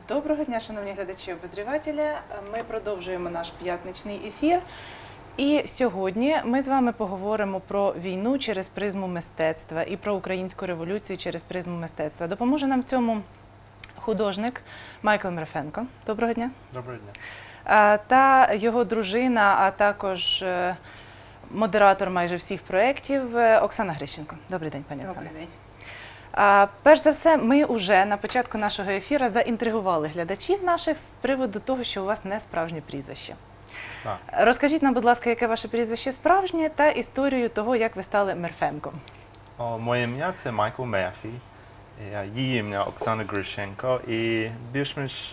Доброго дня, шановні глядачі обозрівателя. Ми продовжуємо наш п'ятничний ефір. І сьогодні ми з вами поговоримо про війну через призму мистецтва і про українську революцію через призму мистецтва. Допоможе нам в цьому художник Майкл Мерефенко. Доброго дня. Доброго дня. Та його дружина, а також модератор майже всіх проєктів Оксана Грищенко. Добрий день, пані Оксана. Добрий день. Перш за все, ми вже на початку нашого ефіру заінтригували глядачів наших з приводу того, що у вас не справжнє прізвище. Так. Розкажіть нам, будь ласка, яке ваше прізвище справжнє та історію того, як ви стали Мерфенком. Моє ім'я – це Майкл Мерфі, її ім'я Оксана Грищенко, і більш-менш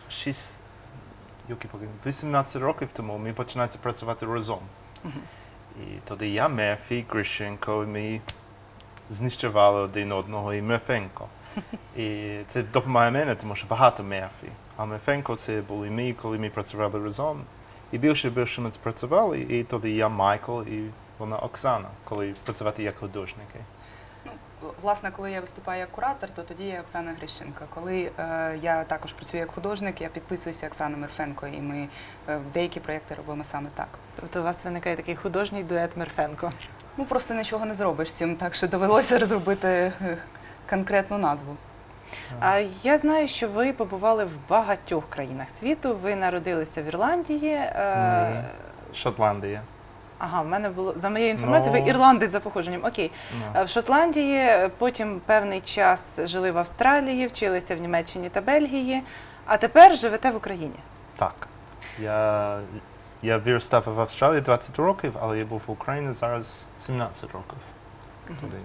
18 років тому ми почали працювати разом. І тоді я Мерфі, Грищенко, і ми знищували один одного і Мерфенко. І це допомагає мені, тому що багато Мерфі. А Мерфенко це були ми, коли ми працювали разом. І більше ми працювали, і тоді я Майкл, і вона Оксана, коли працювати як художники. Власне, коли я виступаю як куратор, то тоді я Оксана Грищенко. Коли я також працюю як художник, я підписуюся Оксана Мерфенко, і ми деякі проєкти робимо саме так. Тобто у вас виникає такий художній дует Мерфенко? Ну, просто нічого не зробиш з цим, так що довелося розробити конкретну назву. Я знаю, що ви побували в багатьох країнах світу. Ви народилися в Ірландії. Ні, Шотландія. Ага, в мене було, за моєю інформацією, ви ірландець за походженням. Окей. В Шотландії, потім певний час жили в Австралії, вчилися в Німеччині та Бельгії, а тепер живете в Україні. Так. Я виростав в Австралії 20 років, але я був в Україні зараз 17 років. Туди.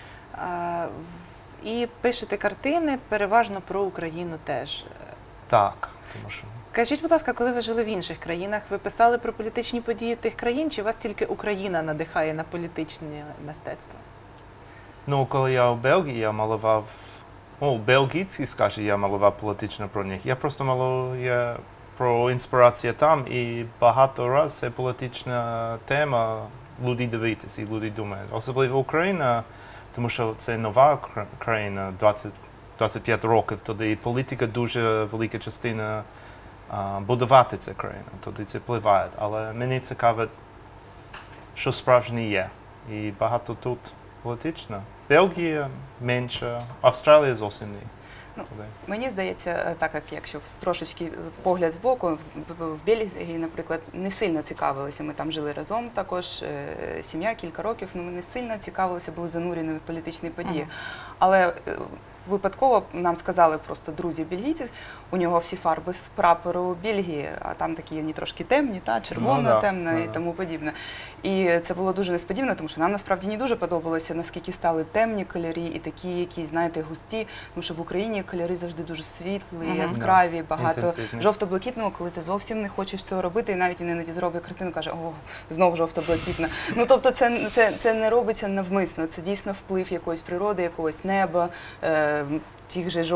І пишете картини переважно про Україну теж. Так, тому що... Кажіть, будь ласка, коли ви жили в інших країнах, ви писали про політичні події тих країн, чи вас тільки Україна надихає на політичне мистецтво? Ну, коли я у Бельгії, я малював... бельгійці, скажу, я малював політично про них. Я просто малюю про інспірацію там, і багато разів це політична тема, люди дивитися і люди думають. Особливо Україна, тому що це нова країна, 25 років, тоді політика дуже велика частина будувати цю країну, тоді це впливає. Але мені цікаво, що справжнє є. І багато тут політично. Бельгія менше, Австралія зовсім ні. Мені здається, так як якщо трошечки погляд збоку, в Бельгії, наприклад, не сильно цікавилися. Ми там жили разом, також сім'я кілька років, але ми не сильно цікавилися, були занурені в політичні події. Але випадково нам сказали просто друзі бельгійці, у нього всі фарби з прапору Бельгії, а там такі вони трошки темні, червона, темна і тому подібне. І це було дуже несподівано, тому що нам насправді не дуже подобалося, наскільки стали темні кольори і такі, які, знаєте, густі, тому що в Україні кольори завжди дуже світлі, яскраві, багато жовто-блакитного, коли ти зовсім не хочеш цього робити, і навіть він іноді зробить картину, каже, о, знову жовто-блакитна. Ну, тобто це не робиться навмисно, це дійсно вплив якоїсь природи, якогось неба, тих же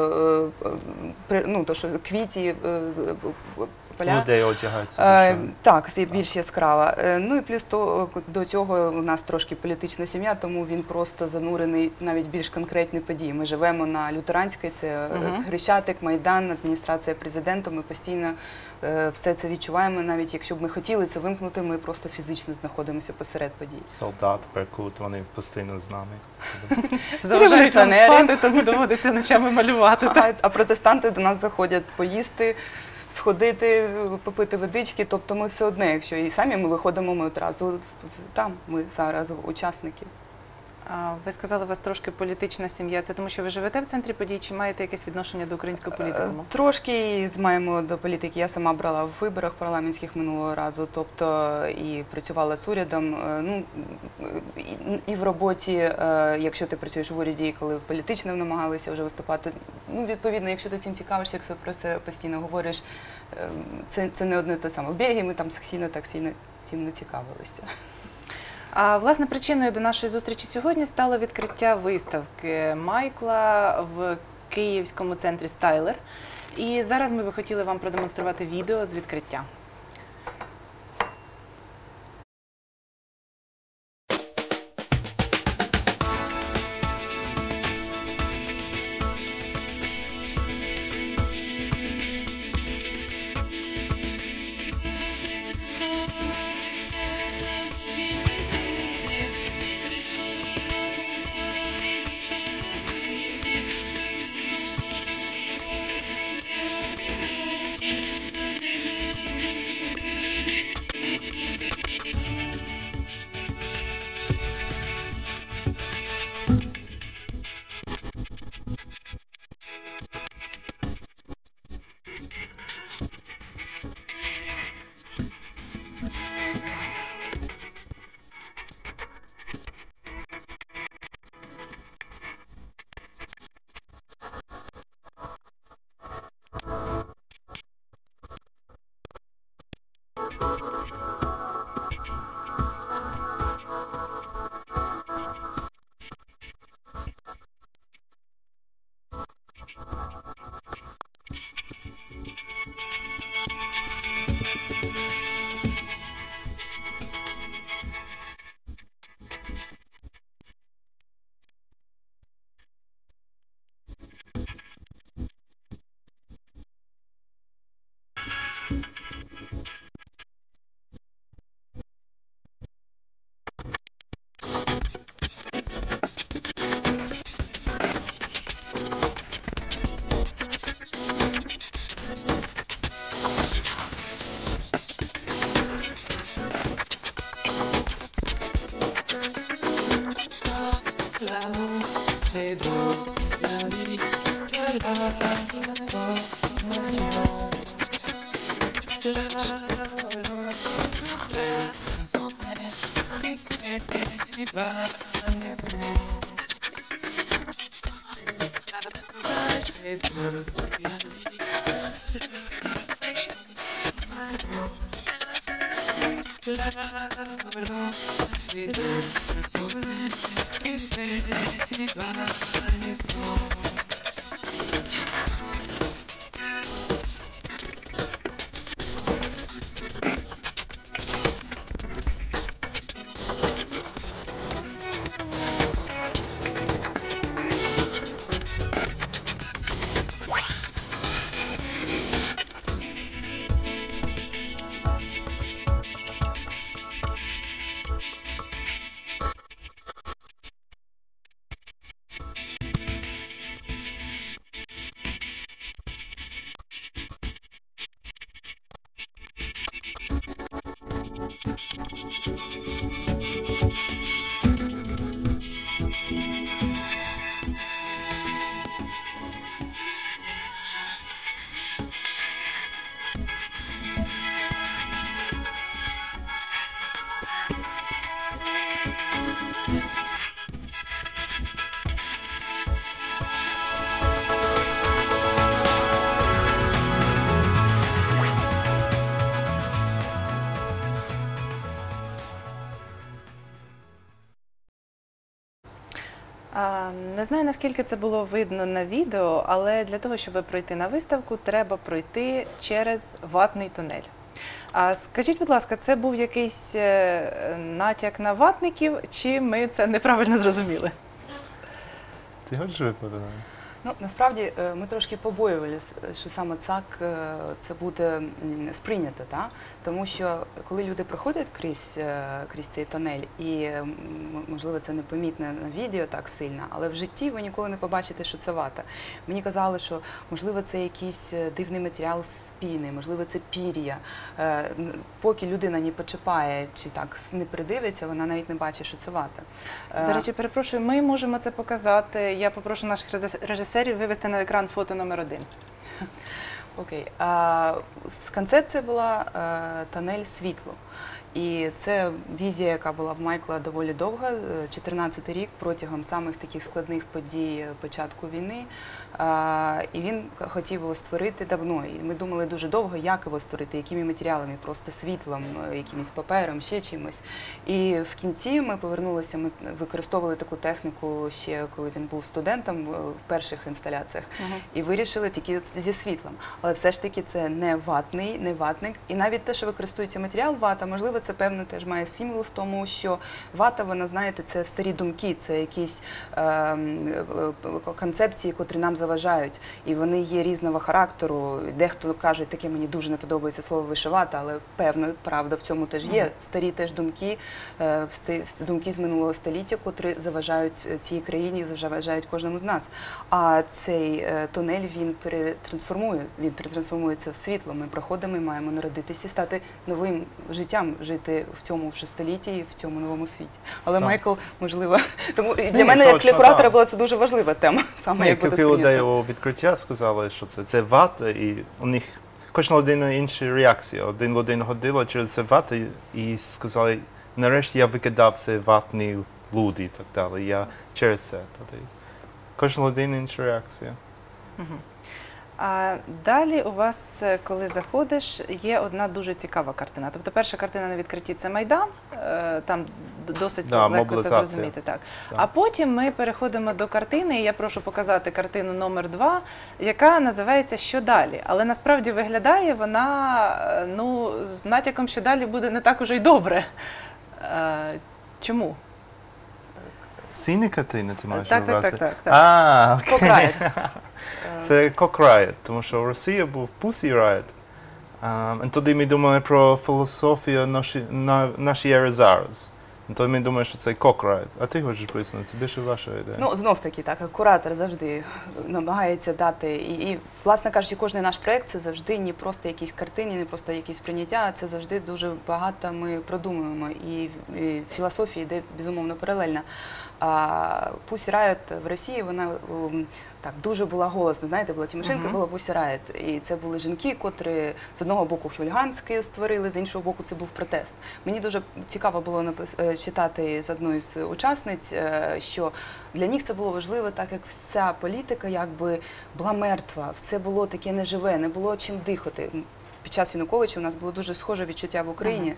квітів, поля. Людей одягаються. Так, це більш яскрава. Ну і плюс до цього у нас трошки політична сім'я, тому він просто занурений навіть більш конкретні події. Ми живемо на Лютеранській, це Хрещатик, Майдан, адміністрація президента, ми постійно все це відчуваємо, навіть якщо б ми хотіли це вимкнути, ми просто фізично знаходимося посеред подій. Солдат, Беркут, вони постійно з нами. Заважають нам спати, тому доводиться ночами малювати. А протестанти до нас заходять поїсти, сходити, попити водички, тобто ми все одне, якщо і самі ми виходимо, ми одразу там, ми зараз учасники. Ви сказали, у вас трошки політична сім'я. Це тому, що ви живете в центрі подій, чи маєте якесь відношення до українського політикуму? Трошки маємо до політики. Я сама брала в виборах парламентських минулого разу, тобто і працювала з урядом. Ну, і в роботі, якщо ти працюєш в уряді, коли політично намагалися вже виступати, ну, відповідно, якщо ти цим цікавишся, якщо про це постійно говориш, це не одне те саме. В Бельгії ми там так сильно цим не цікавилися. А, власне, причиною до нашої зустрічі сьогодні стало відкриття виставки Майкла в Київському центрі «Стайлер». І зараз ми би хотіли вам продемонструвати відео з відкриття. Не знаю, наскільки це було видно на відео, але для того, щоб пройти на виставку, треба пройти через ватний тунель. А скажіть, будь ласка, це був якийсь натяк на ватників, чи ми це неправильно зрозуміли? Ти хочеш виповідати? Ну, насправді ми трошки побоювалися, що саме так це буде сприйнято, та? Тому що коли люди проходять крізь цей тунель, і можливо це не помітно на відео так сильно, але в житті ви ніколи не побачите, що це вата. Мені казали, що можливо це якийсь дивний матеріал з піни, можливо це пір'я. Поки людина не почіпає чи так не придивиться, вона навіть не бачить, що це вата. До речі, перепрошую, ми можемо це показати. Я попрошу наших режисерів вивести на екран фото номер 1. Окей. Концепція була тунель світло. І це візія, яка була в Майкла доволі довга, 14-й рік, протягом самих таких складних подій початку війни. І він хотів його створити давно. І ми думали дуже довго, як його створити, якими матеріалами, просто світлом, якимось папером, ще чимось. І в кінці ми повернулися, ми використовували таку техніку ще, коли він був студентом в перших інсталяціях, і вирішили тільки зі світлом. Але все ж таки це не ватник. І навіть те, що використовується матеріал вата, можливо, це певно теж має символ в тому, що вата, вона, знаєте, це старі думки, це якісь концепції, котрі нам заважають, і вони є різного характеру. Дехто каже, таке мені дуже не подобається слово вишивати, але певна правда в цьому теж є. Старі теж думки, думки з минулого століття, котрі заважають цій країні, заважають кожному з нас. А цей тунель, він перетрансформується в світло. Ми проходимо і маємо народитися, стати новим життям, жити в цьому вже столітті, в цьому новому світі. Але Так. Майкл, можливо, тому для мене, як для куратора, була це дуже важлива тема. Саме як буде Кілька людей сприйнято. у відкриття сказали, що це вата, і у них кожна людина інша реакція. Один людина ходила через це вата і сказали, нарешті я викидав це ватні люди і так далі. Я через це. Кожна людина інша реакція. А далі у вас, коли заходиш, є одна дуже цікава картина. Тобто перша картина на відкритті – це Майдан, там досить легко це мобілізація. зрозуміти. Так. Так. А потім ми переходимо до картини, і я прошу показати картину номер 2, яка називається «Що далі?». Але насправді виглядає вона з натяком, що далі буде не так уже й добре. Чому? Синя картина, ти маєш Так. на увазі? Так. А, окей. Кокраєт. Це Cock Riot, тому що в Росії був Pussy Riot. І тоді ми думали про філософію нашої ери зараз. І тоді ми думаємо, що це Cock Riot. А ти хочеш пояснити? Це більше ваша ідея. Ну, знов таки, так, куратор завжди намагається дати, і власне кажучи, кожен наш проєкт – це завжди не просто якісь картини, не просто якісь прийняття, а це завжди дуже багато ми продумуємо, і філософія йде, безумовно, паралельно. А Pussy Riot в Росії, вона так дуже була голосна. Знаєте, була Тимошенко, була Pussy Riot. І це були жінки, котрі з одного боку хуліганське створили, з іншого боку це був протест. Мені дуже цікаво було читати з одної з учасниць, що для них це було важливо, так як вся політика якби була мертва, все було таке неживе, не було чим дихати. Під час Януковича у нас було дуже схоже відчуття в Україні.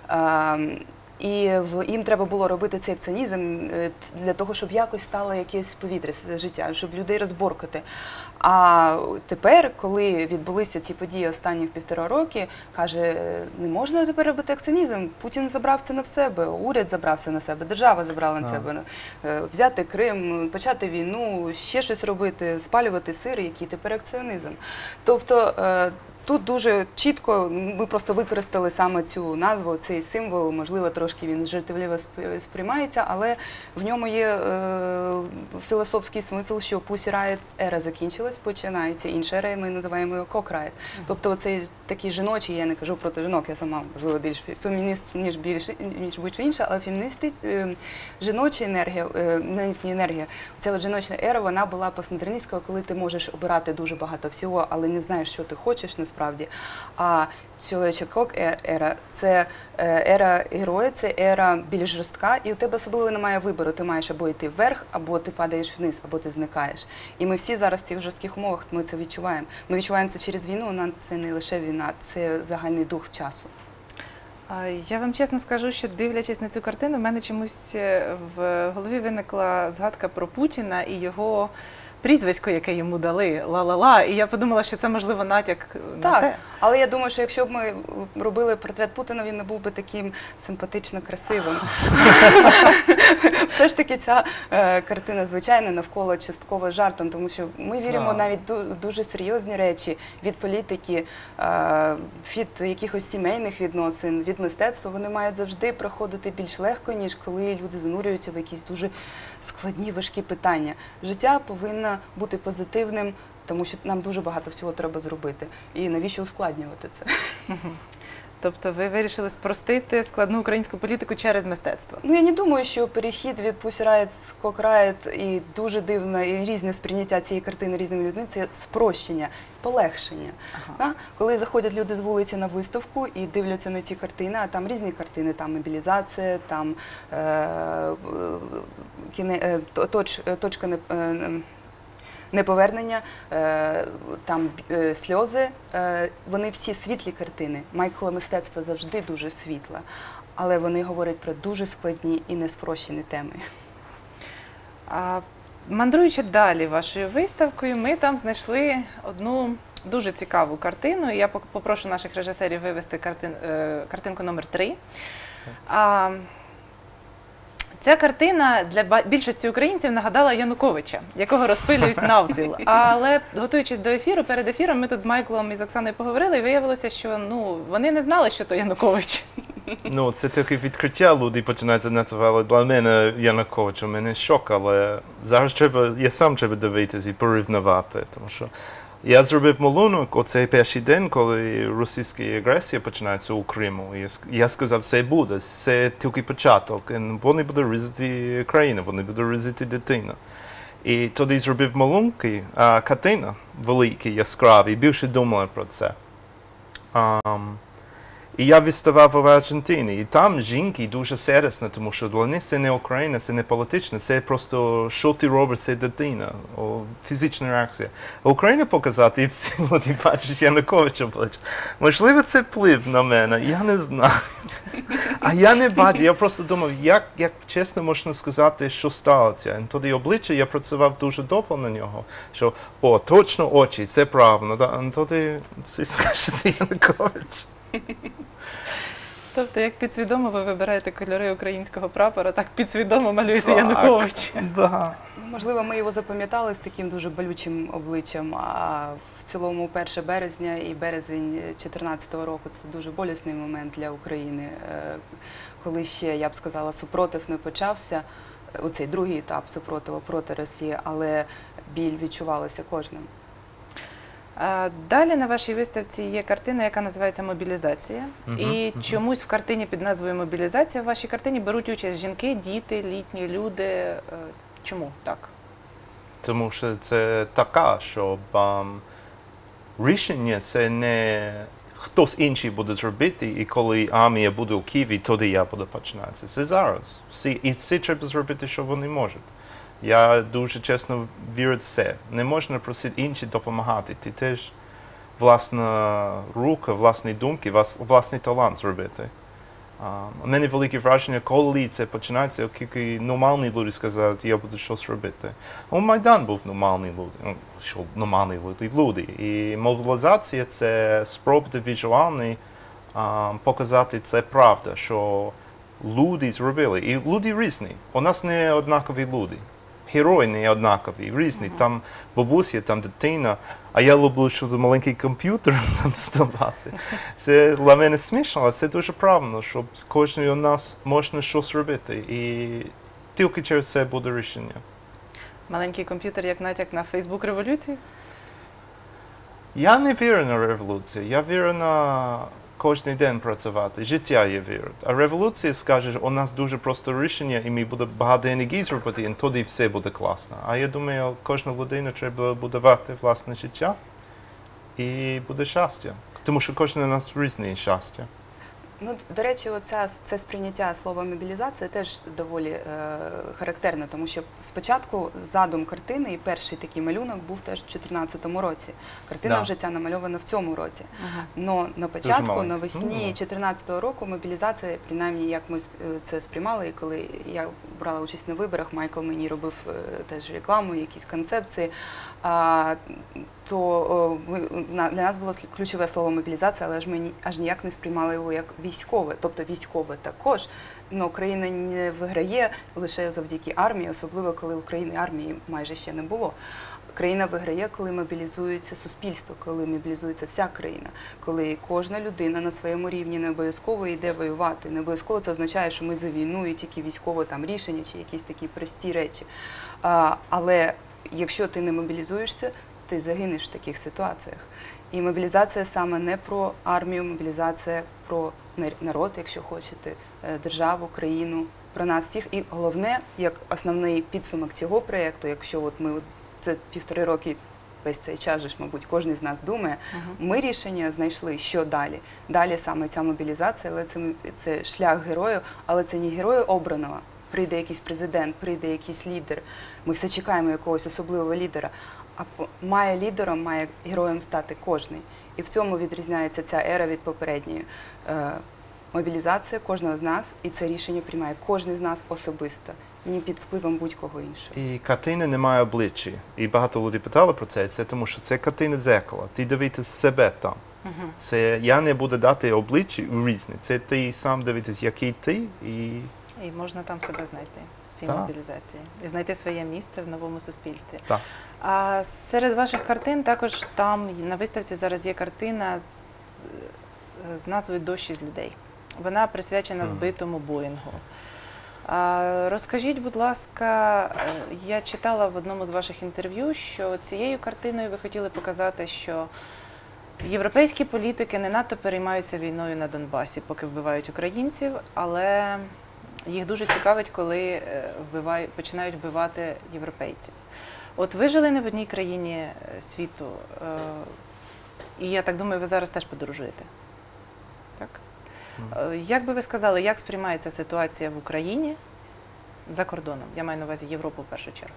І їм треба було робити цей акціонізм для того, щоб якось стало якесь повітря, життя, щоб людей розборкати. А тепер, коли відбулися ці події останніх 1,5 роки, каже, не можна тепер робити акціонізм. Путін забрав це на себе, уряд забрав це на себе, держава забрала на себе. Взяти Крим, почати війну, ще щось робити, спалювати сир, який тепер акціонізм. Тобто тут дуже чітко ми просто використали саме цю назву, цей символ, можливо, трошки він жартівливо сприймається, але в ньому є філософський смисл, що Pussy Riot ера закінчилась, починається інша ера, і ми називаємо його Cock Riot. Тобто цей такий жіночий, я не кажу проти жінок, я сама, можливо, більш фемініст, ніж будь-що інше, але жіноча енергія, не енергія, ця от жіночна ера, вона була постмодерністська, коли ти можеш обирати дуже багато всього, але не знаєш, що ти хочеш насправді. А чоловіча кок-ера – це ера героя, це ера більш жорстка, і у тебе особливо немає вибору. Ти маєш або йти вверх, або ти падаєш вниз, або ти зникаєш. І ми всі зараз в цих жорстких умовах, ми це відчуваємо. Ми відчуваємо це через війну, але це не лише війна, це загальний дух часу. Я вам чесно скажу, що дивлячись на цю картину, в мене чомусь в голові виникла згадка про Путіна і його прізвисько, яке йому дали, ла-ла-ла, і я подумала, що це, можливо, натяк на те. Але я думаю, що якщо б ми робили портрет Путіна, він не був би таким симпатично красивим. Все ж таки ця картина, звичайно, навколо частково жартом, тому що ми віримо навіть дуже серйозні речі від політики, від якихось сімейних відносин, від мистецтва. Вони мають завжди проходити більш легко, ніж коли люди занурюються в якісь дуже складні, важкі питання. Життя повинно бути позитивним, тому що нам дуже багато всього треба зробити. І навіщо ускладнювати це? Тобто ви вирішили спростити складну українську політику через мистецтво? Ну, я не думаю, що перехід від Pussy Riot, Cock Riot і дуже дивне і різне сприйняття цієї картини різними людьми – це спрощення, полегшення. Коли заходять люди з вулиці на виставку і дивляться на ці картини, а там різні картини, там мобілізація, там точка неповернення, там сльози, вони всі світлі картини. Майкла мистецтва завжди дуже світла, але вони говорять про дуже складні і неспрощені теми. Мандруючи далі вашою виставкою, ми там знайшли одну дуже цікаву картину. Я попрошу наших режисерів вивести картинку номер 3. Ця картина для більшості українців нагадала Януковича, якого розпилюють навпіл. Але готуючись до ефіру, перед ефіром ми тут з Майклом і з Оксаною поговорили, і виявилося, що вони не знали, що то Янукович. Ну, це таке відкриття, люди починають називати для мене Янукович, у мене шок, але зараз я сам треба дивитися і порівнювати, тому що я зробив малюнок оцей перший день, коли російська агресія починається у Криму. Я сказав, це буде, це тільки початок. Вони будуть різати країну, вони будуть різати дитину. І тоді зробив малюнки, а картина великі, яскраві, більше думали про це. І я виставав в Аргентині, і там жінки дуже серйозно, тому що для них це не Україна, це не політично, це просто, що ти робиш, це дитина, фізична реакція. А Україна показати, і всі люди бачать Януковича обличчя. Можливо, це вплив на мене, я не знаю. А я не бачу, я просто думав, як чесно можна сказати, що сталося. І тоді обличчя, я працював дуже довго на нього, що, точно очі, це правильно. І тоді всі скажуть, це Янукович. Тобто, як підсвідомо ви вибираєте кольори українського прапора, так підсвідомо малюєте Януковича. Да. Можливо, ми його запам'ятали з таким дуже болючим обличчям, а в цілому 1 березня і березень 2014 року – це дуже болісний момент для України, коли ще, я б сказала, супротив не почався, оцей другий етап супротиву проти Росії, але біль відчувалося кожним. Далі на вашій виставці є картина, яка називається «Мобілізація». І чомусь в картині під назвою «Мобілізація» в вашій картині беруть участь жінки, діти, літні люди. Чому так? Тому що це така, щоб рішення це не хтось інший буде зробити, і коли армія буде у Києві, тоді я буду починатися. Це зараз. І все треба зробити, що вони можуть. Я дуже чесно вірю в це. Не можна просити інші допомагати. Ти теж власна рука, власні думки, власний талант зробити. У мене велике враження, коли це починається, оскільки нормальні люди сказали, я буду щось робити. Майдан був нормальний люди, що нормальні люди. І мобілізація – це спроба візуальний показати, це правда, що люди зробили. І люди різні. У нас не однакові люди. Герої не однакові, різні. Там бабуся, там дитина. А я люблю, що за маленький комп'ютер там ставати. Це для мене смішно, але це дуже правильно, щоб з кожною у нас можна щось робити. І тільки через це буде рішення. Маленький комп'ютер як натяк на Фейсбук революції? Я не вірю на революцію, я вірю на кожен день працювати, життя я вірю. А революція скаже, у нас дуже просто рішення, і ми будемо багато енергії зробити, і тоді все буде класно. А я думаю, кожна людина треба будувати власне життя, і буде щастя. Тому що кожен у нас різне щастя. Ну, до речі, це сприйняття слова мобілізація теж доволі характерне, тому що спочатку задум картини і перший такий малюнок був теж в 2014 році. Картина вже ця намальована в цьому році. Но на початку, навесні 2014 року мобілізація, принаймні, як ми це сприймали, і коли я брала участь на виборах, Майкл мені робив теж рекламу, якісь концепції, то для нас було ключове слово мобілізація, але ж ми аж ніяк не сприймали його як військове. Тобто військове також, але Україна не виграє лише завдяки армії, особливо коли в Україні армії майже ще не було. Країна виграє, коли мобілізується суспільство, коли мобілізується вся країна, коли кожна людина на своєму рівні не обов'язково йде воювати. Не обов'язково це означає, що ми за війну і тільки військове там рішення чи якісь такі прості речі. Але якщо ти не мобілізуєшся, ти загинеш в таких ситуаціях. І мобілізація саме не про армію, мобілізація про народ, якщо хочете, державу, країну, про нас всіх. І головне, як основний підсумок цього проєкту, якщо от ми це 1,5 роки весь цей час, же ж, мабуть, кожен з нас думає, ми рішення знайшли, що далі. Далі саме ця мобілізація, але це шлях герою, але це не герою обраного. Прийде якийсь президент, прийде якийсь лідер, ми все чекаємо якогось особливого лідера, а має лідером, має героєм стати кожний. І в цьому відрізняється ця ера від попередньої. Мобілізація кожного з нас, і це рішення приймає кожен з нас особисто, не під впливом будь-кого іншого. І картина не має обличчя. І багато людей питали про це, тому що це картина дзеркала. Ти дивитися себе там. Це я не буду дати обличчя різне. Це ти сам дивитися, який ти. І можна там себе знайти в цій мобілізації. І знайти своє місце в новому суспільстві. Так. А серед ваших картин також там на виставці зараз є картина з назвою «Дощ із людей». Вона присвячена збитому Боїнгу. Розкажіть, будь ласка, я читала в одному з ваших інтерв'ю, що цією картиною ви хотіли показати, що європейські політики не надто переймаються війною на Донбасі, поки вбивають українців, але їх дуже цікавить, коли починають вбивати європейців. От ви жили не в одній країні світу, і я так думаю, ви зараз теж подорожуєте. Так? Як би ви сказали, як сприймається ситуація в Україні за кордоном? Я маю на увазі Європу в першу чергу.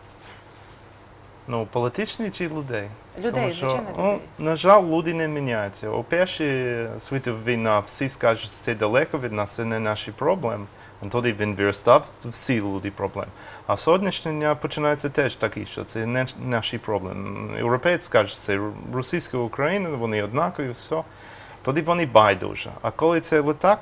Ну, політичні чи людей? Людей, тому що, звичайно, людей. На жаль, люди не міняються. У Першій світовій війні всі скажуть, що це далеко від нас, це не наші проблеми. І тоді він виростав, всі люди проблеми. А сьогоднішнього дня починається теж такі, що це не наші проблеми. Європейці скажуть, що це російська Україна, вони однакові, все. Тоді вони байдуже. А коли це літак,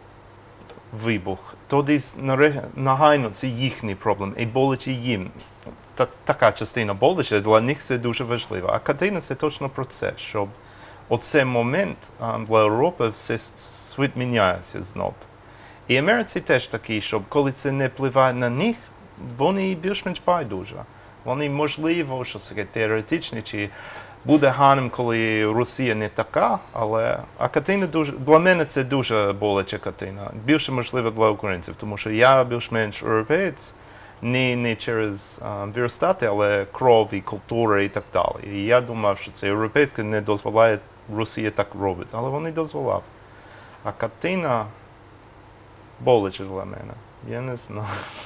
вибух, тоді нагайно це їхні проблеми, і боляче їм. Така частина боляче, для них це дуже важливо. А картина це точно про це, щоб у цей момент для Європи все світ міняється знов. І Америці теж такі, щоб коли це не впливає на них, вони більш-менш байдуже. Вони, можливо, що це теоретичні чи буде гарним, коли Росія не така, але картина дуже, для мене це дуже боляча картина. Більше можливо для українців, тому що я більш-менш європеєць, не через віростати, але кров і культура і так далі. І я думав, що це європейське не дозволяє Росія так робити, але вони дозволяли. А картина боляча для мене. Я не знаю.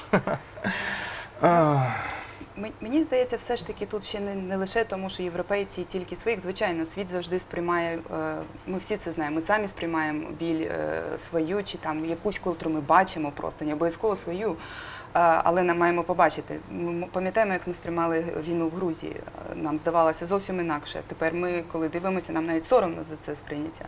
Мені здається, все ж таки тут ще не лише тому, що європейці тільки своїх. Звичайно, світ завжди сприймає, ми всі це знаємо, ми самі сприймаємо біль свою, чи там якусь, котру ми бачимо просто, не обов'язково свою, але нам маємо побачити. Ми пам'ятаємо, як ми сприймали війну в Грузії. Нам здавалося зовсім інакше. Тепер ми, коли дивимося, нам навіть соромно за це сприйняття.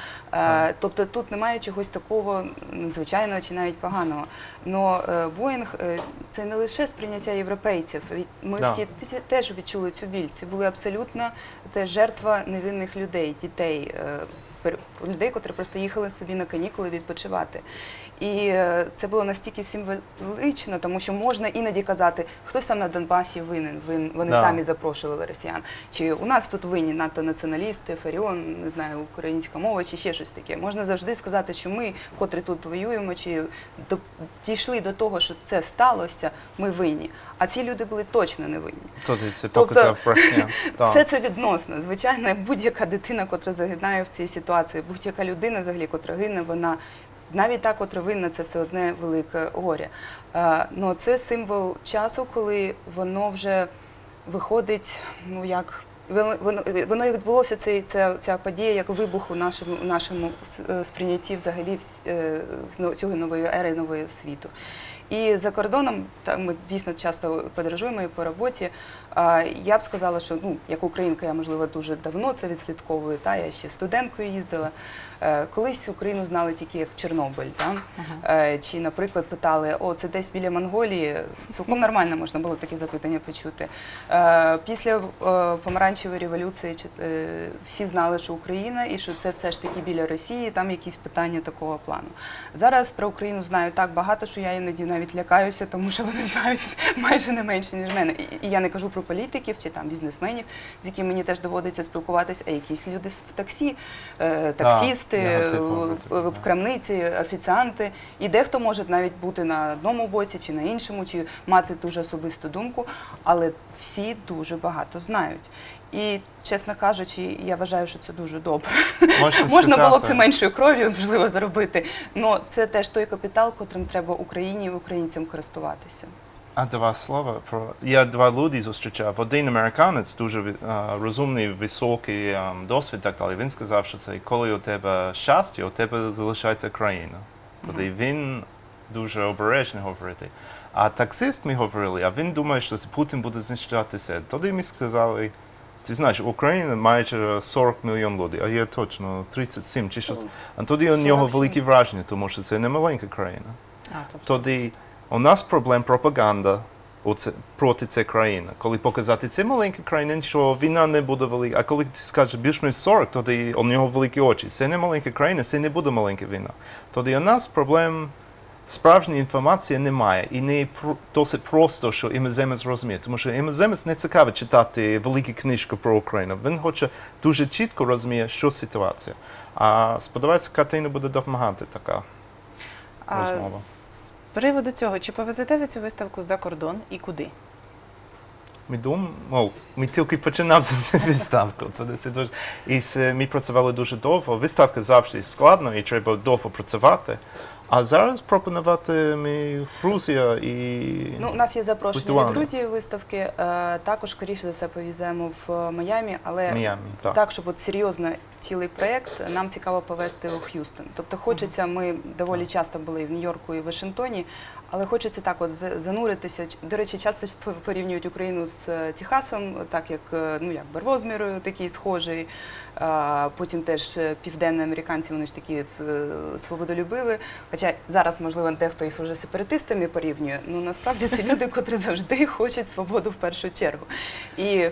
Тобто тут немає чогось такого надзвичайного чи навіть поганого. Но Боїнг – це не лише сприйняття європейців. Ми всі теж відчули цю біль. Це були абсолютно теж жертва невинних людей, дітей, людей, котрі просто їхали собі на канікули відпочивати. І це було настільки символічно, тому що можна іноді казати, хтось там на Донбасі винен, вони самі запрошували росіян. Чи у нас тут винні НАТО націоналісти, Фаріон, не знаю, українська мова, чи ще щось таке. Можна завжди сказати, що ми, котрі тут воюємо, чи дійшли до того, що це сталося, ми винні. А ці люди були точно не винні. Тобто все це відносно. Звичайно, будь-яка дитина, котра загинає в цій ситуації, будь-яка людина, взагалі, котра гине, вона навіть та, котра винна, це все одне велике горе. Но це символ часу, коли воно вже виходить, ну як, воно і відбулося, ця подія, як вибух у нашому сприйнятті взагалі цього нової ери, нового світу. І за кордоном, ми дійсно часто подорожуємо і по роботі, я б сказала, що, ну, як українка, я, можливо, дуже давно це відслідковую, я ще студенткою їздила. Колись Україну знали тільки як Чорнобиль, чи, наприклад, питали, це десь біля Монголії, цілком нормально можна було такі запитання почути. Після Помаранчевої революції всі знали, що Україна і що це все ж таки біля Росії, там якісь питання такого плану. Зараз про Україну знаю так багато, що я іноді навіть лякаюся, тому що вони знають майже не менше, ніж мене. І я не кажу про політиків чи там бізнесменів, з якими мені теж доводиться спілкуватися, а якісь люди в таксі, таксісти, в крамниці, офіціанти. І дехто може навіть бути на одному боці чи на іншому, чи мати дуже особисту думку, але всі дуже багато знають. І, чесно кажучи, я вважаю, що це дуже добре. Можна було б це меншою кров'ю, можливо, зробити, але це теж той капітал, котрим треба Україні і українцям користуватися. А два слова про... Я два люди зустрічав. Один американець, дуже розумний, високий досвід, так далі. Він сказав, що це коли у тебе щастя, у тебе залишається країна. Тоді він дуже обережно говорити. А таксист ми говорили, а він думає, що Путін буде знищуватися. Тоді ми сказали, ти знаєш, Україна майже 40 мільйонів людей, а є точно 37 чи щось. А тоді у нього велике враження, тому що це не маленька країна. Тоді у нас проблем пропаганда проти цієї країни. Коли показати, це маленька країна, що війна не буде велика. А коли ти скажеш більш-менш 40, тоді у нього великі очі. Це не маленька країна, це не буде маленька війна. Тоді у нас проблем справжньої інформації немає. І не досить просто, що іноземець розуміє. Тому що іноземець не цікаво читати великі книжки про Україну. Він хоче дуже чітко розуміти, що ситуація. А сподіваюся, картина буде допомагати така розмова. З приводу цього, чи повезете ви цю виставку за кордон і куди? Ми тільки починали цю виставку. І ми працювали дуже довго. Виставка завжди складно і треба довго працювати. А зараз пропонувати ми Грузія і у нас є запрошення від Грузії виставки. Також, скоріше за все, повеземо в Майамі, але так, щоб от серйозно цілий проєкт, нам цікаво повезти у Х'юстон. Тобто хочеться, ми доволі часто були в Нью-Йорку і Вашингтоні, але хочеться так от зануритися. До речі, часто порівнюють Україну з Техасом, так як по розміру такий схожий. Потім теж південні американці, вони ж такі свободолюбиві. Хоча зараз, можливо, дехто їх вже сепаратистами порівнює, насправді це люди, котрі завжди хочуть свободу в першу чергу. І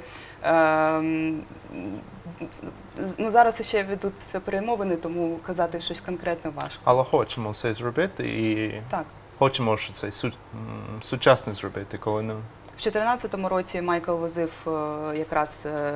зараз ще ведуть все перемовини, тому казати щось конкретне важко. Але хочемо це зробити і хочемо, що це сучасно зробити, коли В 2014 році Майкл возив якраз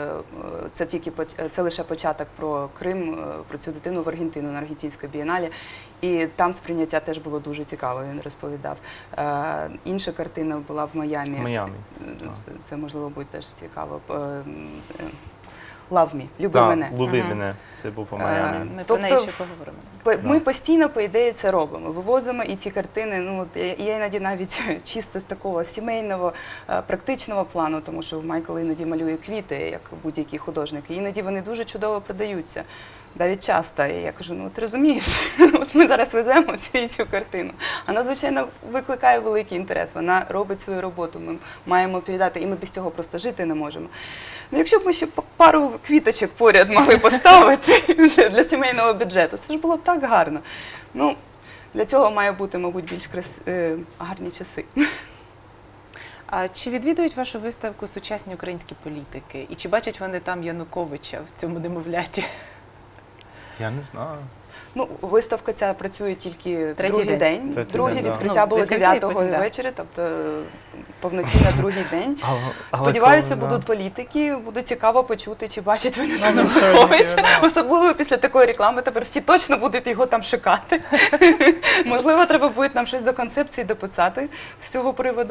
це лише початок про Крим, про цю дитину в Аргентину на Аргентинській бієналі. І там сприйняття теж було дуже цікаво, він розповідав. Інша картина була в Майамі. Майамі. Це можливо буде теж цікаво. Love Me, люби мене. Люби мене. Це був у Майамі. Ми про неї ще поговоримо. Ми постійно, по ідеї, це робимо. Вивозимо і ці картини, ну, я іноді навіть чисто з такого сімейного, практичного плану, тому що Майкл іноді малює квіти, як будь-який художник, і іноді вони дуже чудово продаються. Навіть часто. І я кажу, ну ти розумієш, от ми зараз веземо цю картину. Вона, звичайно, викликає великий інтерес, вона робить свою роботу, ми маємо передати, і ми без цього просто жити не можемо. Ну, якщо б ми ще пару квіточок поряд могли поставити для сімейного бюджету, це ж було б так гарно. Ну, для цього має бути, мабуть, більш гарні часи. А чи відвідують вашу виставку сучасні українські політики? І чи бачать вони там Януковича в цьому немовляті? Я не знаю. Ну, виставка ця працює тільки другий день. Друге да. відкриття було відкриття і 9-го потім, да. ввечері, тобто повноцінно другий день. Але Сподіваюся, коли, будуть політики, буде цікаво почути, чи бачать вони Ну, Януковича. да. Особливо після такої реклами, тепер всі точно будуть його там шукати. Можливо, треба буде нам щось до концепції дописати з цього приводу.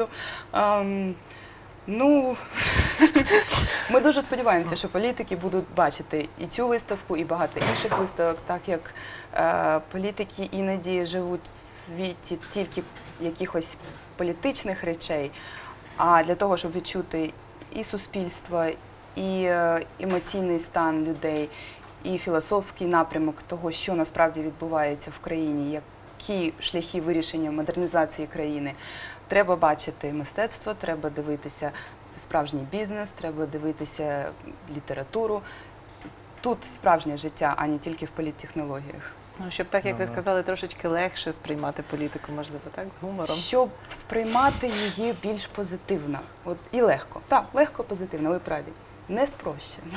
Ну, ми дуже сподіваємося, що політики будуть бачити і цю виставку, і багато інших виставок, так як політики іноді живуть у світі тільки якихось політичних речей, а для того, щоб відчути і суспільство, і емоційний стан людей, і філософський напрямок того, що насправді відбувається в країні, які шляхи вирішення модернізації країни. Треба бачити мистецтво, треба дивитися справжній бізнес, треба дивитися літературу. Тут справжнє життя, а не тільки в політтехнологіях. Ну, щоб так, як ви сказали, трошечки легше сприймати політику, можливо, так, з гумором. Щоб сприймати її більш позитивно. От, і легко. Так, легко, позитивно, ви праві. Не спрощено.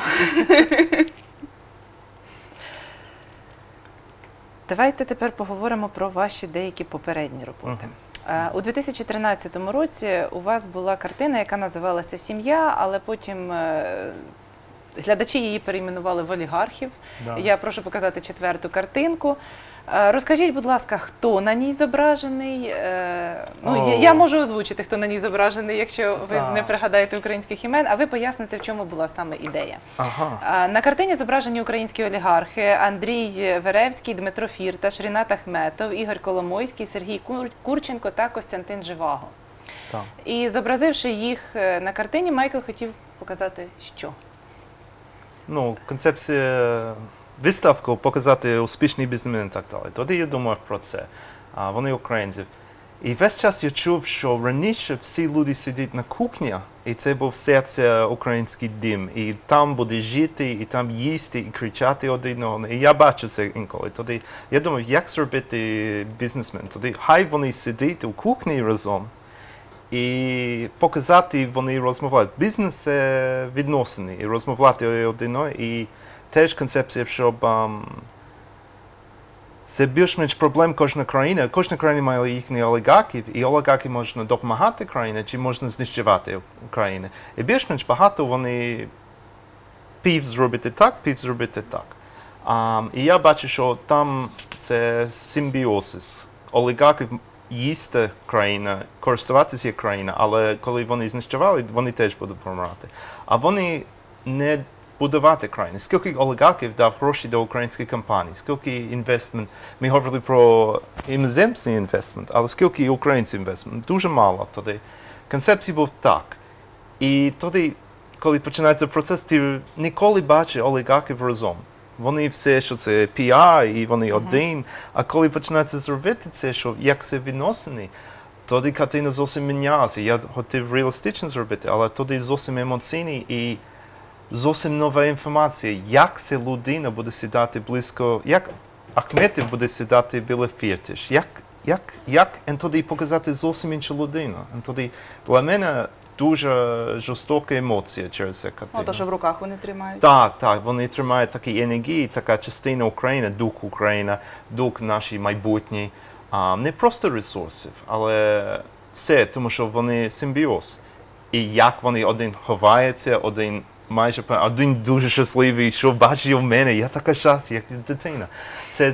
Давайте тепер поговоримо про ваші деякі попередні роботи. У 2013 році у вас була картина, яка називалася «Сім'я», але потім глядачі її перейменували в «Олігархів». Да. Я прошу показати 4-ту картинку. Розкажіть, будь ласка, хто на ній зображений? Я можу озвучити, хто на ній зображений, якщо ви не пригадаєте українських імен, а ви поясните, в чому була саме ідея. Ага. На картині зображені українські олігархи Андрій Веревський, Дмитро Фірташ, Рінат Ахметов, Ігор Коломойський, Сергій Курченко та Костянтин Живаго. Так. І зобразивши їх на картині, Майкл хотів показати, що? Ну, концепція виставку показати успішний бізнесмен і так далі. Тоді я думав про це. Вони українці. І весь час я чув, що раніше всі люди сидять на кухні, і це був серце український дім. І там буде жити, і там їсти, і кричати один одного. І я бачу це інколи. Тоді я думав, як зробити бізнесмен. Тоді хай вони сидять у кухні разом, і показати, вони розмовляють. Бізнес – це відносини, і розмовляти один одного. І теж концепція, щоб це більш-менш проблем кожної країни. Кожна країна має їхніх олігархів, і олігархи можна допомагати країні, чи можна знищувати країни. І більш-менш багато вони пів зробити так, пів зробити так. І я бачу, що там це симбіоз. Олігархів їсти країна, користуватися країна, але коли вони знищували, вони теж будуть помирати. А вони не будувати країни. Скільки олігархів дав гроші до українських компаній, скільки інвестмент, ми говорили про іноземний інвестмент, але скільки український інвестмент, дуже мало тоді. Концепція був так. І тоді, коли починається процес, ти ніколи бачиш олігархів разом. Вони все, що це піар, і вони один. А коли починається зробити це, що як це відносини, тоді картина зовсім міняється. Я хотів реалістично зробити, але тоді зовсім емоційний і зовсім нова інформація, як ця людина буде сідати близько, як Ахметов буде сідати біля Фірташ, як і тоді показати зовсім іншу людину. І тоді для мене дуже жорстока емоція через цю картину. Ну, то, що в руках вони тримають. Так, вони тримають такі енергії, така частина України, дух України, дух нашої майбутнє. Не просто ресурсів, але все, тому що вони симбіоз. І як вони один ховається, один дуже щасливий, що бачить у мене, я така щаслива, як дитина. Це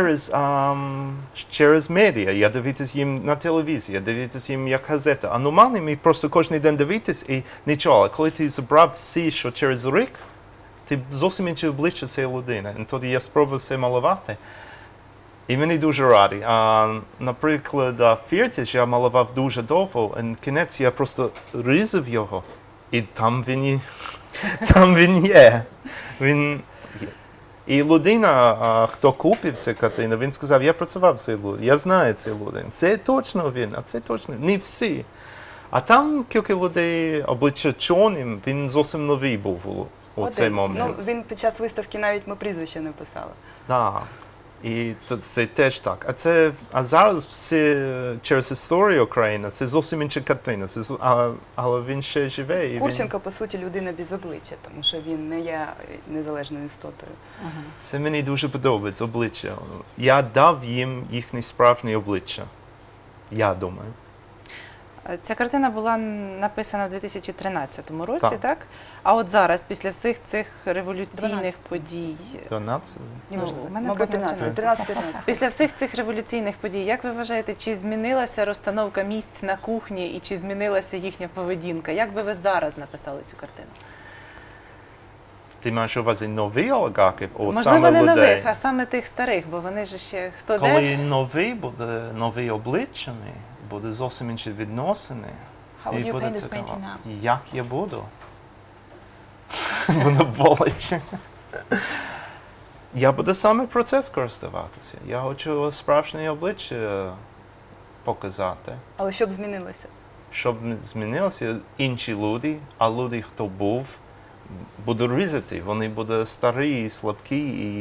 через медіа, я дивитись їм на телевізії, я дивитись їм як газета. А нормально ми просто кожен день дивитись і нічого. Але коли ти зібрав всі, що через рік, ти зовсім інше обличчя цієї людини. І тоді я спробував це малювати. І мені дуже радий. Наприклад, Фіртіш я малював дуже довго, і кінець я просто різав його, і там він є. Він є. І людина, хто купив цю картину, він сказав, я працював з цією людиною, я знаю цю людину. Це точно він, а це точно не всі. А там кілька людей, обличчя чорним, він зовсім новий був у цей момент. Ну, він під час виставки навіть ми прізвище не писали. Так. І це теж так. А зараз все через історію України, це зовсім інша картина. Але він ще живе. І Курченко, по суті, людина без обличчя, тому що він не є незалежною істотою. Це мені дуже подобається, обличчя. Я дав їм їхнє справжнє обличчя. Я думаю. Ця картина була написана в 2013 році, Так. так? А от зараз, після всіх цих революційних подій, 12? Неважливо. в мене Мабуть, вказано 13. після всіх цих революційних подій, як ви вважаєте, чи змінилася розстановка місць на кухні і чи змінилася їхня поведінка? Як би ви зараз написали цю картину? Ти маєш у увазі нові олігархів, Можливо, саме не людей? нових, а саме тих старих, бо вони ж ще хто де. Коли нові буде нові обличчями, буде зовсім інші відносини. How would І you буде paint this цікаво. painting now? Як я буду? Воно боляче. Я буду саме про це скористуватися. Я хочу справжнє обличчя показати. Але щоб змінилося? Щоб змінилися інші люди, а люди, хто був, будуть різати. Вони будуть старі, слабкі,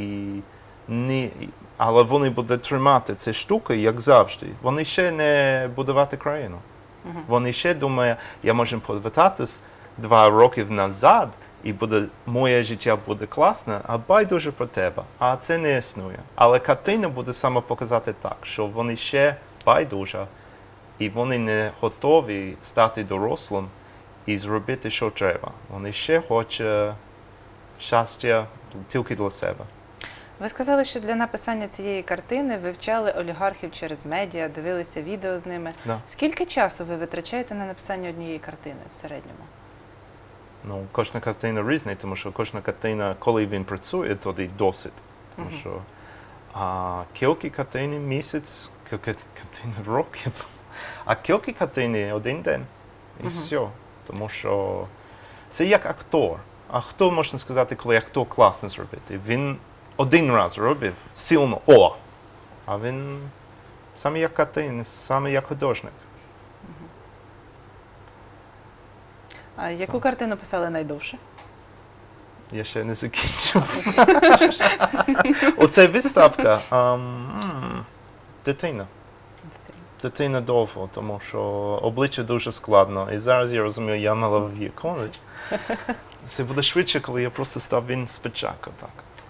але вони будуть тримати ці штуки, як завжди. Вони ще не будувати країну. Вони ще думають, я можу повертатись 2 роки назад, і моє життя буде класне, а байдуже про тебе. А це не існує. Але картина буде саме показати так, що вони ще байдуже, і вони не готові стати дорослим і зробити, що треба. Вони ще хочуть щастя тільки для себе. Ви сказали, що для написання цієї картини ви вивчали олігархів через медіа, дивилися відео з ними. Да. Скільки часу ви витрачаєте на написання однієї картини в середньому? Ну, кожна картина різна, тому що кожна картина, коли він працює, тоді досить. Тому що кілька картин місяць, кілька картин років, а кілька картин один день. І все. Тому що це як актор. А хто можна сказати, коли актор класно зробити? Він один раз робив сильно, а він саме як картин, саме як художник. А яку картину писали найдовше? Я ще не закінчив. Оце виставка. Дитина. Дитина довго, тому що обличчя дуже складно. І зараз я розумію, я малював її коледж. Це буде швидше, коли я просто став він спочатку. Так.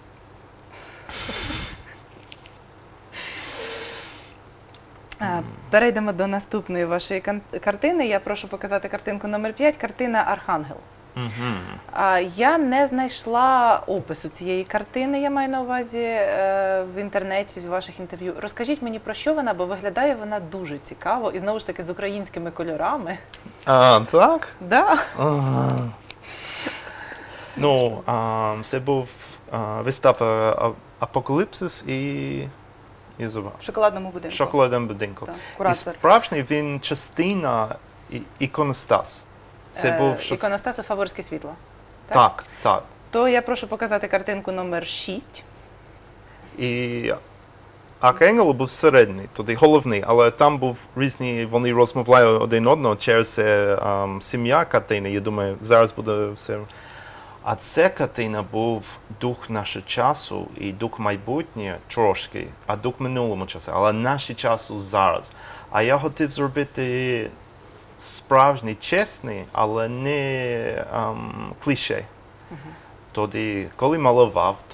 Перейдемо до наступної вашої картини. Я прошу показати картинку номер 5, картина «Архангел». Я не знайшла опису цієї картини, я маю на увазі в інтернеті, в ваших інтерв'ю. Розкажіть мені, про що вона, бо виглядає вона дуже цікаво і знову ж таки з українськими кольорами. Так? Да. Ну, це був вистава «Апокаліпсис» і В шоколадному будинку. «Шоколадному будинку». Так, І куратор. справжній він частина іконостас. Це був Іконостасу «Фаворське світло». Так, так. То я прошу показати картинку номер 6. І Архангел був середній, тоді головний, але там був різні, вони розмовляли один одного через сім'я картини, я думаю, зараз буде все. А ця картина був дух нашого часу і дух майбутнього трошки, а дух минулого часу, але наші часу зараз. А я хотів зробити справжній, чесний, але не кліше. Тоді, коли малював, тоді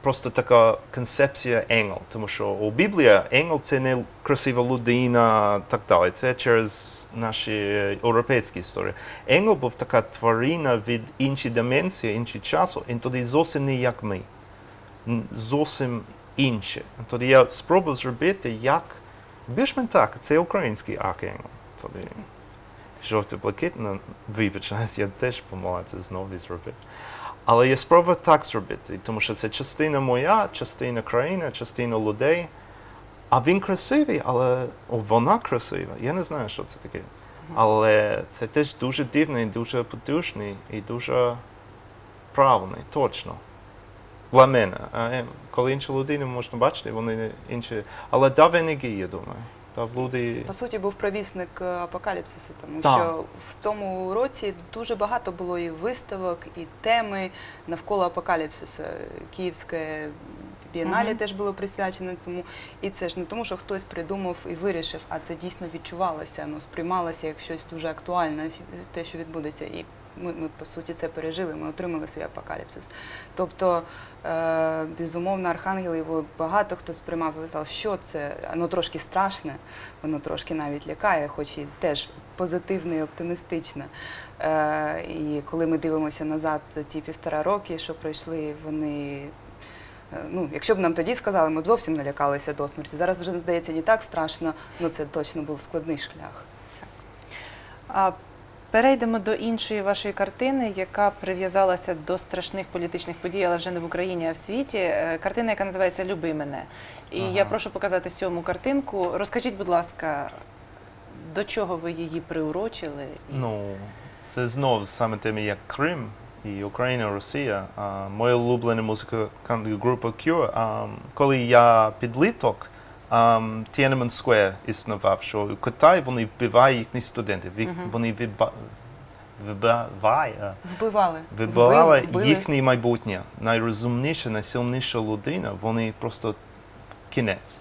просто така концепція ангел, тому що у Біблії ангел – це не красива людина, так далі. Це через наші європейські історії. Ангел був така тварина від іншої дименсії, іншого часу, і тоді зовсім не як ми. Зовсім інше. Тоді я спробував зробити, як більш-менш так, це український архангел. Тоді жовто-блакитно, вибачаюсь, я теж помилився знову зробити. Але я спробував так зробити, тому що це частина моя, частина країни, частина людей. А він красивий, але вона красива. Я не знаю, що це таке. Але це теж дуже дивний, дуже потужний і дуже правильний, точно. Для мене. Коли інші людини можна бачити, вони інші. Але дав енергії, я думаю. Дав люди... Це, по суті, був провісник апокаліпсису, тому Так. що в тому році дуже багато було і виставок, і теми навколо апокаліпсису. Київське бієнале теж було присвячене тому. І це ж не тому, що хтось придумав і вирішив, а це дійсно відчувалося, сприймалося як щось дуже актуальне, те, що відбудеться. І ми, по суті, це пережили, ми отримали свій апокаліпсис. Тобто, безумовно, архангел його багато хто сприймав і казав, що це, воно трошки страшне, воно трошки навіть лякає, хоч і теж позитивне і оптимістичне. І коли ми дивимося назад за ті 1,5 роки, що пройшли, вони... якщо б нам тоді сказали, ми б зовсім не лякалися до смерті. Зараз вже, здається, не так страшно, але це точно був складний шлях. Перейдемо до іншої вашої картини, яка прив'язалася до страшних політичних подій, але вже не в Україні, а в світі. Картина, яка називається «Люби мене». І я прошу показати 7-му картинку. Розкажіть, будь ласка, до чого ви її приурочили? Це знову саме теми, як Крим і Україна, Росія. Моя улюблена музикальна група Cure. Коли я підліток, Tiananmen Square існував, що у Китаї вони вбивають їхніх студентів. Вони вбивали їхнє майбутнє. Найрозумніша, найсильніша людина, вони просто кінець.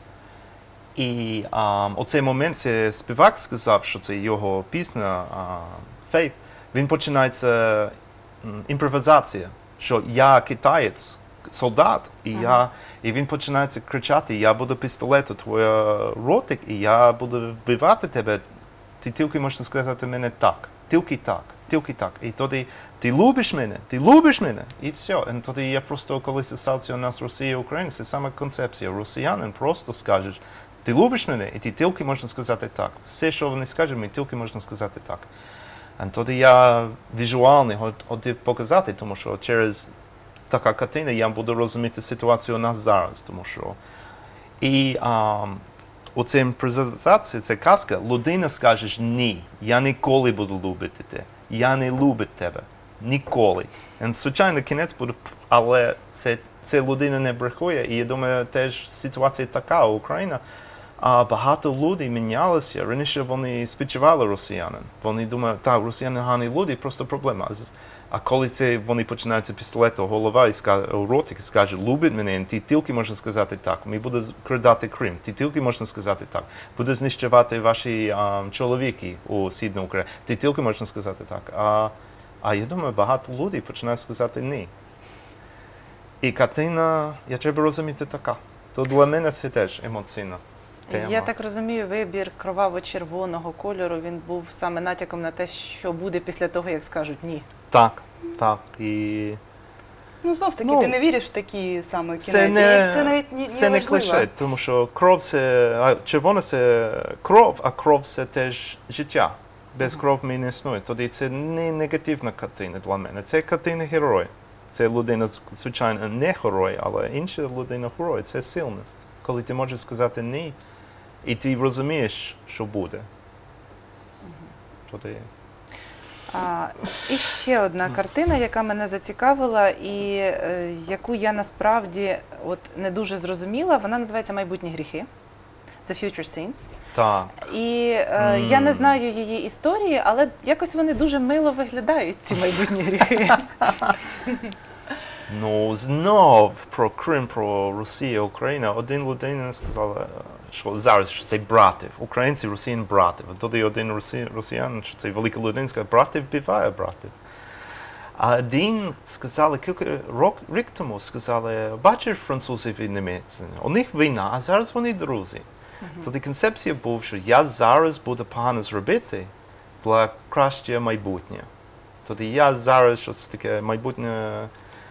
І оцей момент, це співак сказав, що це його пісня «Faith», він починається імпровізація, що я китаєць, солдат, і він починає кричати, я буду пістолетом, твоя ротик, і я буду вбивати тебе, ти тільки можеш сказати мене так, тільки так, тільки так. І тоді ти любиш мене, і все. І тоді я просто, коли стався у нас Росія і Україна, це саме концепція. Росіянин просто скажуть, ти любиш мене, і ти тільки можеш сказати так. Все, що вони скажуть, ми тільки можна сказати так. І тоді я візуально хотів показати, тому що через така картина я буду розуміти ситуацію у нас зараз, тому що і оця імпровізація, це казка, людина скаже ні, я ніколи буду любити тебе, я не люблю тебе, ніколи. І звичайно, кінець буде, але це людина не брехує, і я думаю, теж ситуація така у Україні. Багато людей мінялися, раніше вони співчували росіянин, вони думали, так, росіяни гарні люди, просто проблема. А коли вони починаються пістолетом голова і ротик і скаже, любить мене, ти тільки можна сказати так, ми будемо крадати Крим, ти тільки можна сказати так, буде знищувати ваші чоловіки у Східній Україні, ти тільки можна сказати так. А я думаю, багато людей починають сказати ні. І картина, я треба розуміти така. То для мене це теж емоційна тема. Я так розумію, вибір кроваво-червоного кольору, він був саме натяком на те, що буде після того, як скажуть ні. Так. І... Знов таки, ти не віриш в такі саме кінець. Це не важливо. клише, тому що кров це, червона це кров, а кров це теж життя. Без кров ми не існує. Тоді це не негативна картина для мене. Це картина герой. Це людина, звичайно, не герой, але інша людина герой. Це сильність. Коли ти можеш сказати ні, і ти розумієш, що буде. Тоді... І ще одна картина, яка мене зацікавила і яку я насправді не дуже зрозуміла, вона називається «Майбутні гріхи» «The Future Sins». Так. І я не знаю її історії, але якось вони дуже мило виглядають, ці майбутні гріхи. Знов про Крим, про Росію, Україну. Один людина сказала, що зараз це братів, українці, росіян братів. Тоді один росіян, що це велика людина, сказав, братів вбиває братів. А один сказали, кілька рік тому сказали, бачиш французів і німців, у них війна, а зараз вони друзі. Тоді концепція була, що я зараз буду погано зробити для краще майбутнє. Тоді я зараз щось таке майбутнє.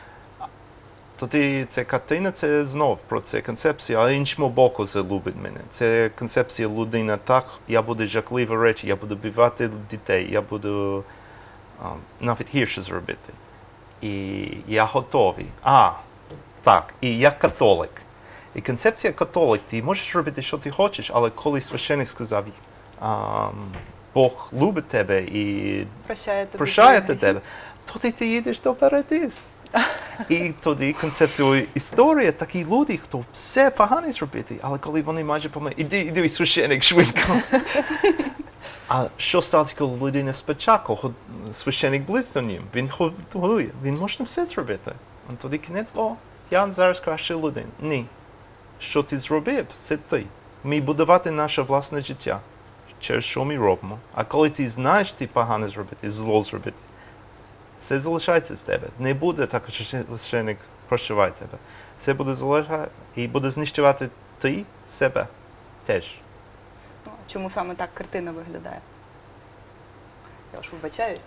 Тоді ця картина, це знов про це концепція, але іншому боку залюбить мене. Це концепція людина так, я буду жахливі речі, я буду бивати дітей, я буду навіть гірше зробити. І я готовий. Так, і я католик. І концепція католик, ти можеш робити, що ти хочеш, але коли священник сказав, Бог любить тебе і прощає тебе, тоді ти їдеш до парадис. І тоді концепція історії, такі люди, хто все погано зробити, але коли вони майже помирають, іди священник швидко. А що сталося, коли людина спочатку, священник близько ним, він готує, він може все зробити. А тоді кінець, я зараз краща людина. Ні. Що ти зробив, це ти. Ми будувати наше власне життя, через що ми робимо. А коли ти знаєш, ти погано зробити, зло зробити, це залишається з тебе. Не буде так, що священник прощаває тебе. Це буде залишати і буде знищувати ти себе теж. Чому саме так картина виглядає? Я ж вибачаюсь.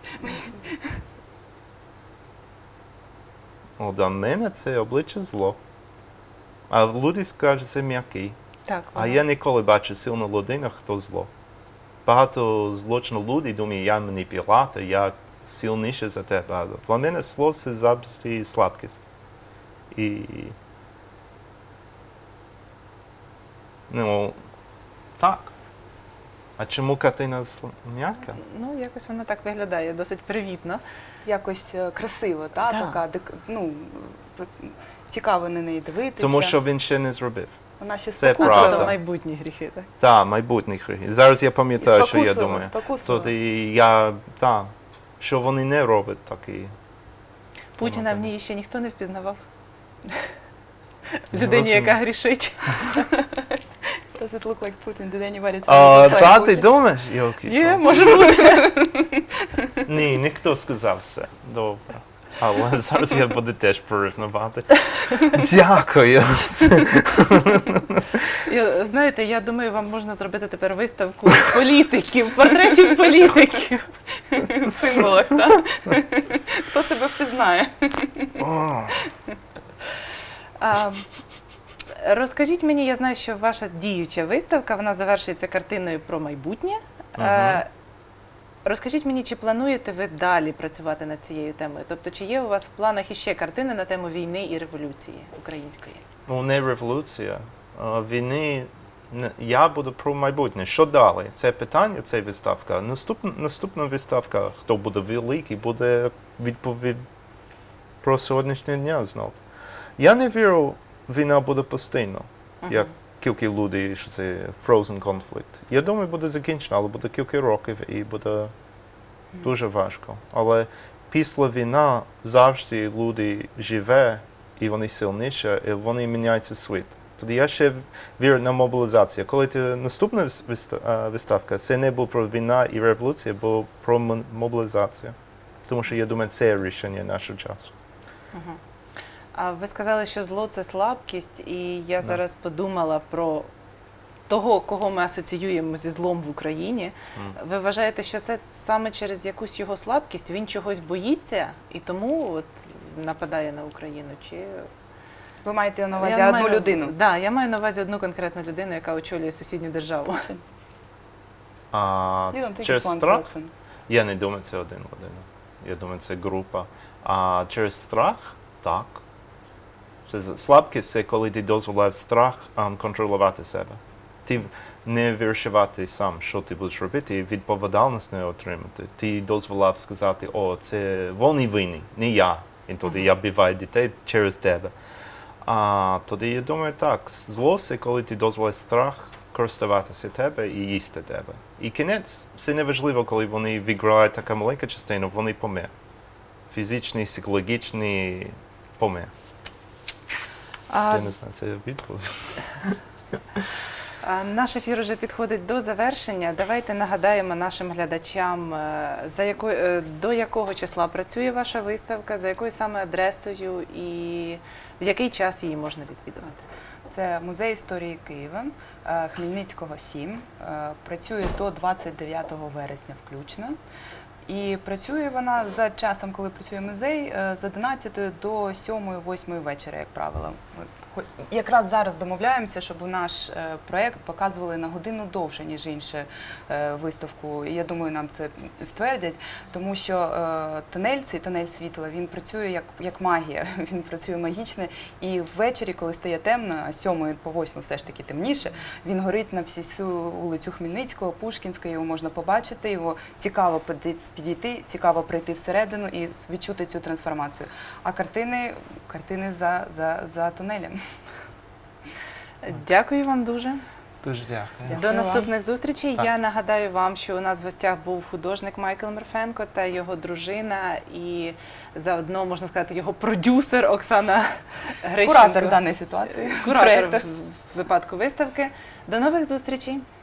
Для мене це обличчя зло. А люди скажуть, це м'який. Так, А я ніколи бачу сильну людину, хто зло. Багато злочинних людей думають, я маніпулятор, я сильніше за тебе. А для мене зло – це завжди слабкість. І... так. А чому картина м'яка? Ну, якось вона так виглядає, досить привітно. Якось красиво, така, цікаво на неї дивитися. Тому що він ще не зробив. Вона ще Це спокуслива. правда. Це майбутні гріхи, так? Так, майбутні гріхи. Зараз я пам'ятаю, що я думаю. Спокуслива. Тоді що вони не роблять такі. Путіна в ній ще ніхто не впізнавав. Людині, яка грішить. Does it look like Putin? Did anybody tell you it looked like Та, ти Putin? думаєш? Є, може бути. Ні, ніхто сказав все. Добре. Але зараз я буду теж порівнювати. Дякую. Знаєте, я думаю, вам можна зробити тепер виставку політиків, портретів політиків. В символах, так? Хто себе впізнає? Розкажіть мені, я знаю, що ваша діюча виставка, вона завершується картиною про майбутнє. Розкажіть мені, чи плануєте ви далі працювати над цією темою? Тобто, чи є у вас в планах іще картини на тему війни і революції української? Не революція. Війни, я буду про майбутнє. Що далі? Це питання, це виставка. Наступна виставка, хто буде великий, буде відповідь про сьогоднішнє дня знов. Я не вірю, війна буде постійно, як кілька людей, що це frozen conflict. Я думаю, буде закінчено, але буде кілька років і буде дуже важко. Але після війни завжди люди живе, і вони сильніші, і вони міняються світ. Тоді я ще вірю на мобілізацію. Коли наступна виставка, це не було про війну і революцію, бо про мобілізацію. Тому що я думаю, це рішення нашого часу. А ви сказали, що зло – це слабкість, і я зараз подумала про того, кого ми асоціюємо зі злом в Україні. Ви вважаєте, що це саме через якусь його слабкість, він чогось боїться і тому от нападає на Україну? Чи... Ви маєте на увазі одну людину? Так, я маю на увазі одну конкретну людину, яка очолює сусідню державу. Через страх? Я не думаю, це один людина. Я думаю, це група. А через страх? Так. Слабкість – це коли ти дозволяєш страх контролювати себе. Ти не вирішувати сам, що ти будеш робити, і відповідальність не отримати. Ти дозволяв сказати, це вони винні, не я. І тоді я вбиваю дітей через тебе. Тоді я думаю, так, зло – це коли ти дозволяєш страх користуватися тебе і їсти тебе. І кінець – це не важливо, коли вони виграють така маленька частина, вони помер. Фізичний, психологічний помер. Я не знаю, це відповідь. Наш ефір уже підходить до завершення. Давайте нагадаємо нашим глядачам, до якого числа працює ваша виставка, за якою саме адресою і в який час її можна відвідувати. Це музей історії Києва, Хмельницького 7. Працює до 29 вересня включно. І працює вона за часом, коли працює музей, з 11 до 7-8 вечора, як правило. Ми якраз зараз домовляємося, щоб наш проєкт показували на годину довше, ніж іншу виставку. І я думаю, нам це ствердять, тому що цей тунель світла, він працює як магія, він працює магічно. І ввечері, коли стає темно, а з 7 по 8 все ж таки темніше, він горить на всю вулицю Хмельницького, Пушкінська, його можна побачити, його цікаво підійти, цікаво прийти всередину і відчути цю трансформацію. А картини за тунелем. Дякую вам дуже. Дуже дякую. До наступних зустрічей. Так. Я нагадаю вам, що у нас в гостях був художник Майкл Мерфенко та його дружина і заодно, можна сказати, його продюсер Оксана Грищенко. Куратор даної ситуації. Куратор проекту. в випадку виставки. До нових зустрічей.